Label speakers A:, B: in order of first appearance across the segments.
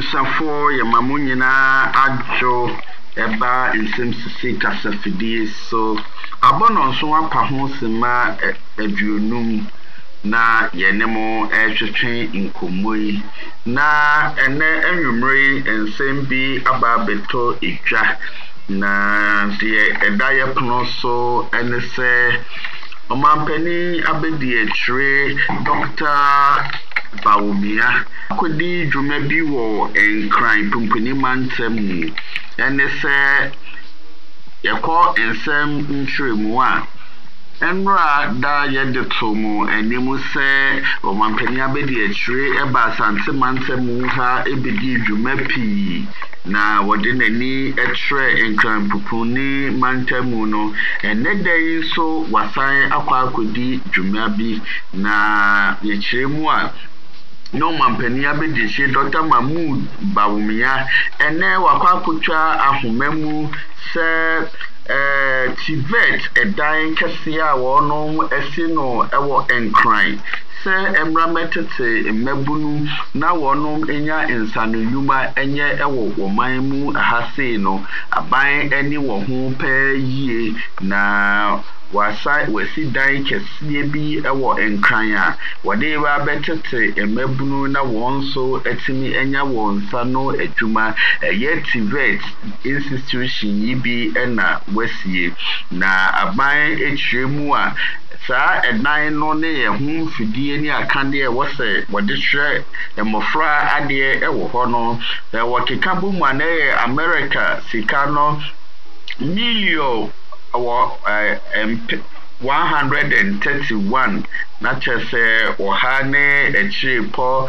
A: Abusafo ya mamunyina adwo eba nsem sisi kasafidie so abono nso apa ho sema aduonum na yenemo ehwetwe nkomoi na ene enwumre nsem bi aba beto etwa na de edaye pono so ene se omampani abedi etire Dr. Bawumia kodi dwuma bi wo enkran pumpuni mantem ene se yekọ ensem ntwemu a enra da yede tomu enimu se omampani abedi etire eba asante mantem ha ebedi dwuma pii na wode nani etre enkran pupuni mantemu no enedai so wasan akwa akodi dwuma bi na yechiremu a no mampani abedi Dr. Mahmoud Bawumia ene wakwa akotwa ahomemu se Tibet edan kese a wono esino ewo enkran se emrametete mebunu na wono enya insanuyuma enye ewo woman mu ahase no aban eni wo ho pa yie na wasi dan kese bi ewo enkran a wode ba betete emebunu na wonso etimi enya wonsa no adwuma eye Tibet institution yibi ena wasie na aban etwemu a sa edan no ne ye hu fidie ni akande e wose wode hwe emofra ade e wo ho no wo kekabu mu na America sika no million 131 na chese ohane echipo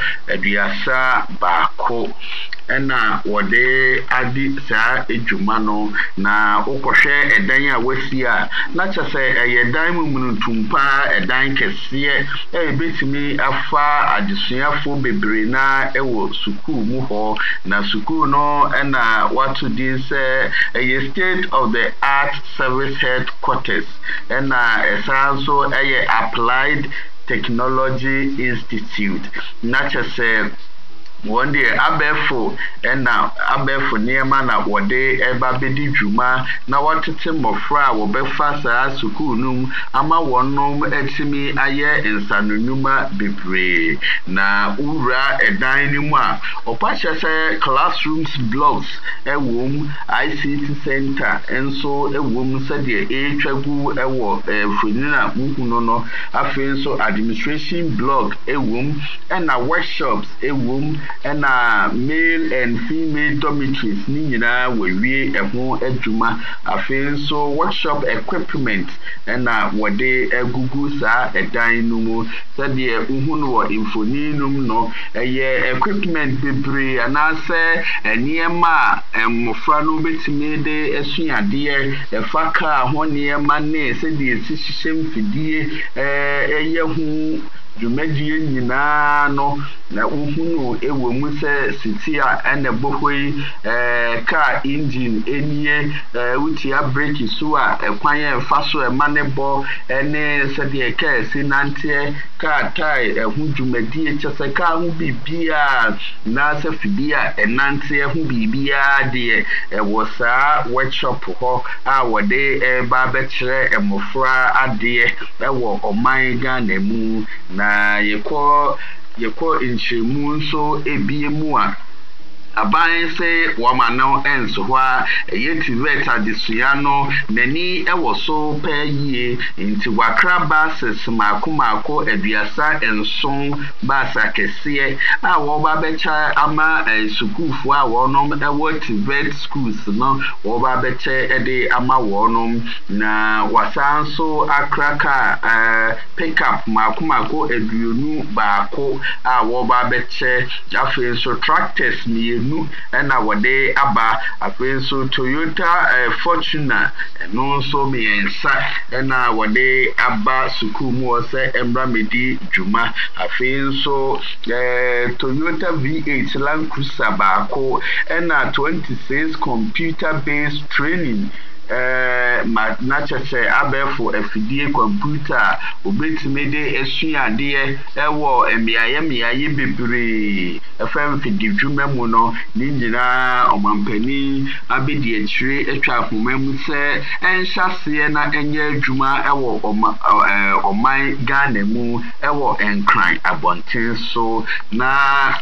A: aduasa baako ena wode adi sa edwuma no na ukohwe edan a wasi a na chese eyedan mumuntumpa edan kese ebetimi afa adesuafo bebre na ewo sukuu mu ho na sukuu no ena watu din se eye state of the art service headquarters ena esanso eye applied technology institute na chese one day abefo ena abefo niema na wode eba bedi dwuma na watete mofra wo befa sa sukuu num ama wonom etimi aye insanunuma bebre na ura edan ni mu a opache se classrooms blocks ewom ICT center enso ewom se de etwagu ewo fronina mukuno no afenso administration block ewom ena workshops ewom ena male and female dormitories ni nyina wewie eho adwuma afenso workshop equipment ena wode egugu sa edan no mu sade uhunu wo infoninum no eye equipment bebre anase eniema mofra no betime de esuade efaka ho niema ne sade esihihye mfidie eye hu dwumadie nyina no na uhunu ewo mu se sitia ene bohoi car engine enie wutia brake so a ekwan emfa so emanebo ene se de car sinante car tai ehu dwumadie chese car hu bibia na se fidia enante ehu bibia de ewo saa workshop ho a wode ba bekire emofra ade ewo oman Ghana mu na yekọ inchemu nso ebiemu a aban se wamano enso hwa Tibet adesua no nani ewo so payie nti wakra bases makomako aduasa enson basa kese a wo ba becha ama sukuufo a wonom ewo Tibet schools no wo ba beche ede ama wonom na wasanso akraka pick up makomako aduonu baako a wo ba beche afenso tractors ni ena wode aba afenso Toyota Fortuner no so miensa ena wode aba sukuu mu ose embramedi dwuma afenso Toyota V8 Land Cruiser baako ena 26 computer based training na chese abefo afidie computer obetime de esuade ewo emiaye bebre efem fididwuma mu no ni nyina omampani abedi akire atwa ahoma mu se enhyase na enye adwuma ewo oman Ghana mu ewo enkran abonten so na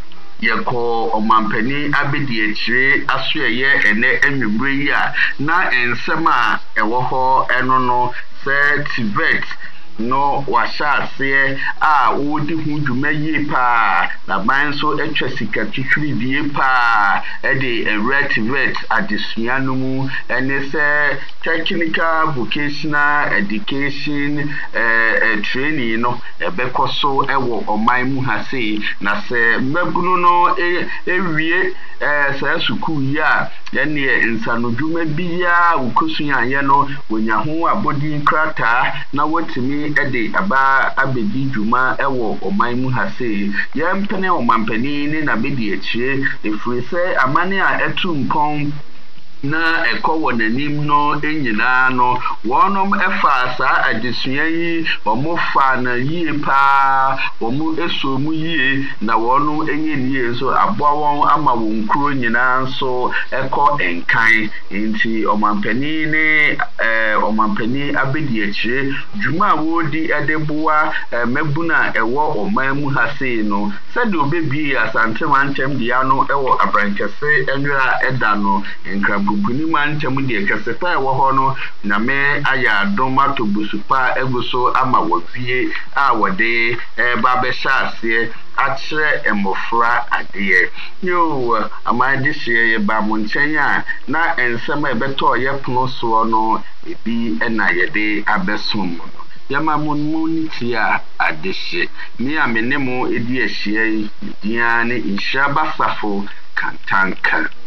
A: yeko omampani abedi akire asoye ene enwumre yi a na ensema ewo ho eno no se tivet no washase wodi hu dwuma yi pa na ban so etwa sika twitwiri die pa de retivet adesua no mu ene se technical vocational education training no ebekoso ewo oman mu ha sei na se mbabunu no ewie se sukuu ya yene nsano dwuma biya ukosunya ye no wonya ho abodi krata na wotimi ede aba abedi dwuma ewo oman mu ha sei yempene omampani ni na bedi akire efiri se amane a etu mpon na ekowo nanim no enyina no wonom efa sa adesua yi omofa na yie pa omu esomu yie na wono enyenie so aboa won ama won kuro nyina so eko enkan enti omampani ne omampani abedi akire dwuma wodi edeboa mabuna ewo oman mu ha sei no sade obebi asante mantem dia no ewo abrankese enwera eda no enkra buguni mantem de kasepa ewo ho no na me aya doma to busupa eguso ama wafie a wode ba be hyase akire emofra ade yo amade hye ba mo nchen a na ensema ebeto ye pono so no ebi na yede abesum yama muniti a adehye ni amenemu edi ahye yi dia ne inhyaba safo kantanka